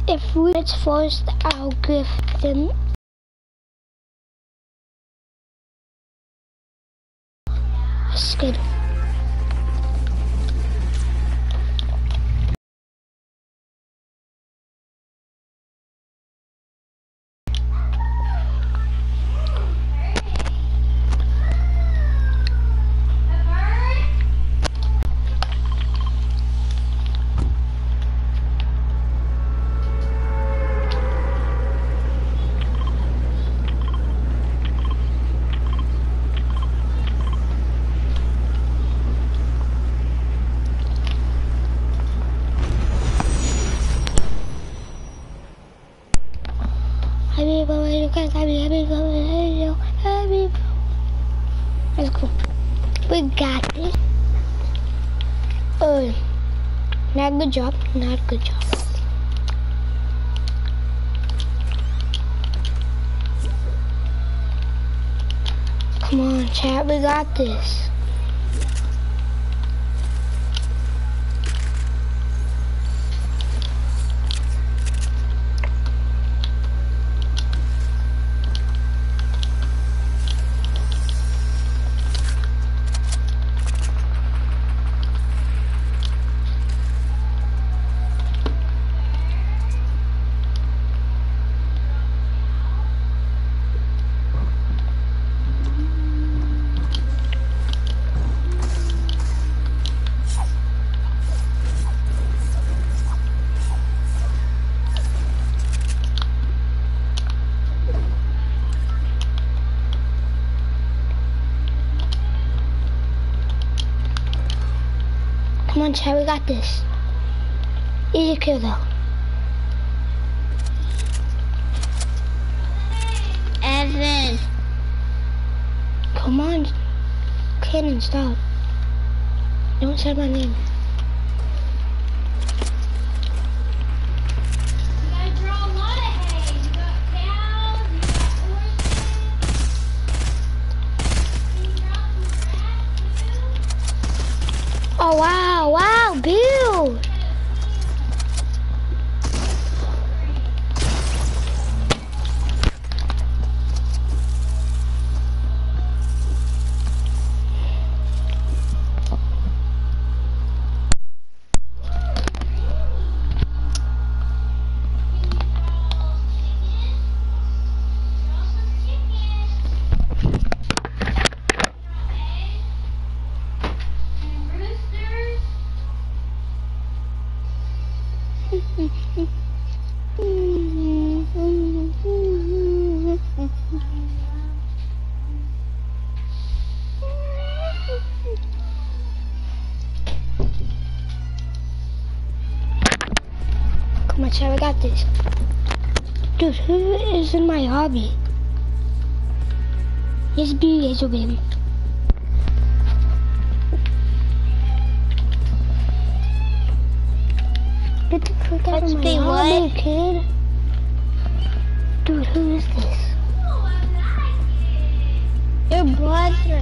If we get first, I'll give them. That's good. That's cool. We got this. Not good job. Not good job. Come on, chat. We got this. Come on, chat, we got this. Easy kill though. Evan. Come on, Cannon, stop. Don't say my name. You guys draw a lot of hay. You got cows, you got horses. Can you draw some grass too? Oh wow, wow, Bill. Come on, chat, we got this. Dude, who is in my hobby? Yes, be Hazel Baby. Get the frick out of my hobby, kid. Dude, who is this? Your brother.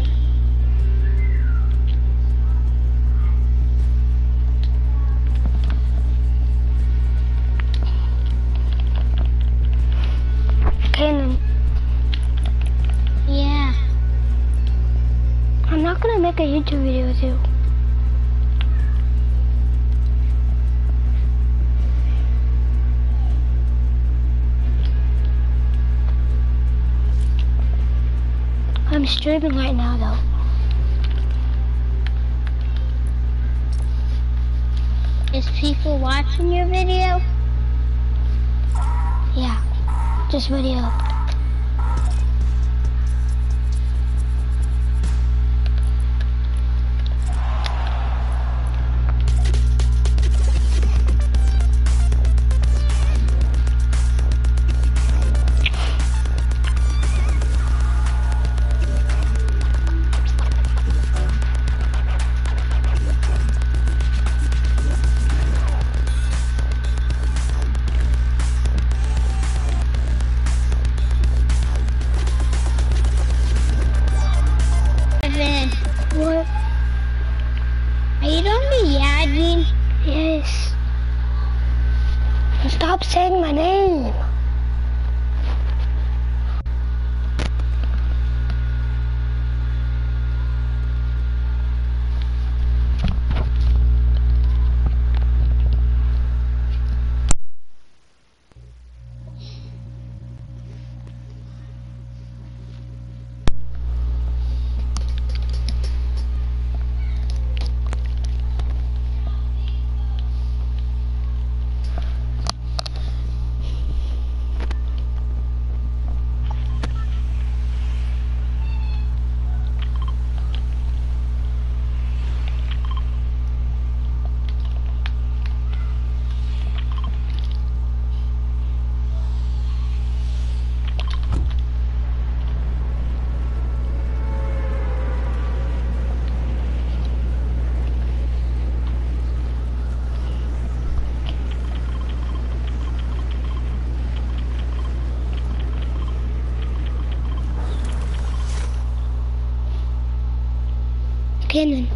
Cannon. Yeah. I'm not gonna make a YouTube video with you. I'm streaming right now though. Is people watching your video? Yeah, just video. Stop saying my name. Kenan,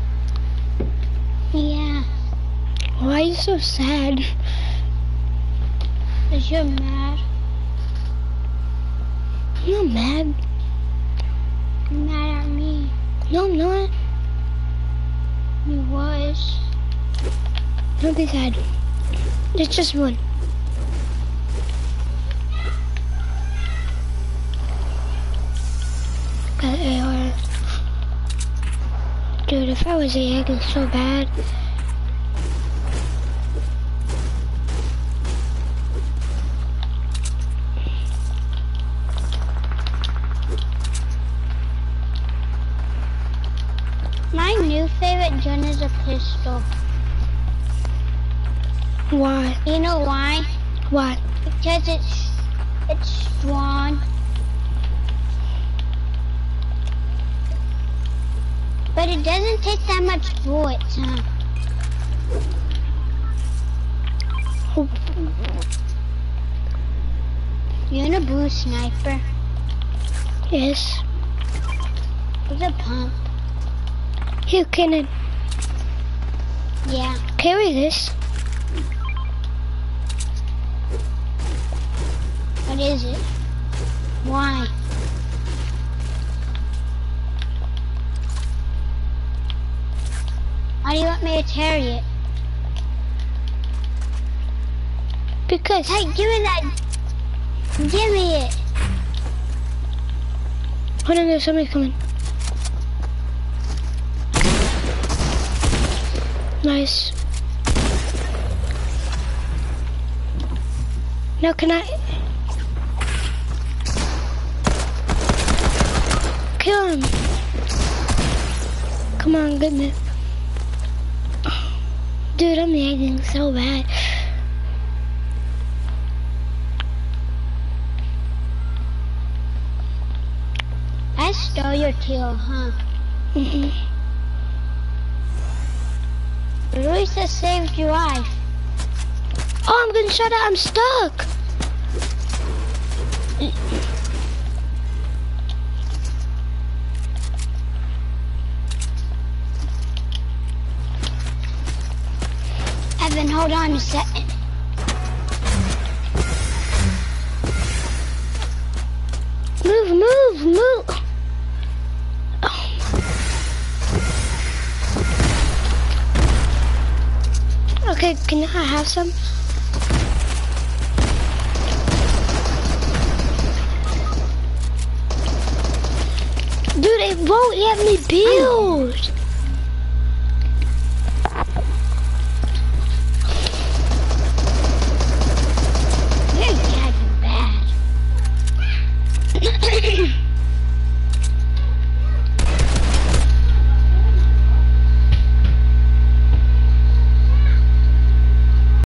Yeah. why are you so sad? Cause you're mad. I'm not mad. You're mad at me. No, I'm not. You was. Don't be sad. It's just one. Got AR. Dude, if I was a egg, it's so bad. My new favorite gun is a pistol. Why? You know why? Why? Because it's strong. But it doesn't take that much bullets, huh? You in a blue sniper? Yes. With a pump? Here, Kenan, Yeah. carry this. What is it? Why? Why do you want me to carry it? Because Hey, give me that. Give me it. hold on, there's somebody coming. Nice. Now can I kill him? Come on, get me. Dude, I'm lagging so bad. I stole your kill, huh? Luisa saved your life. Oh, I'm getting shot at. I'm stuck. Evan, hold on a second. Move, move, move. Oh. Okay, can I have some? Dude, it won't let me build.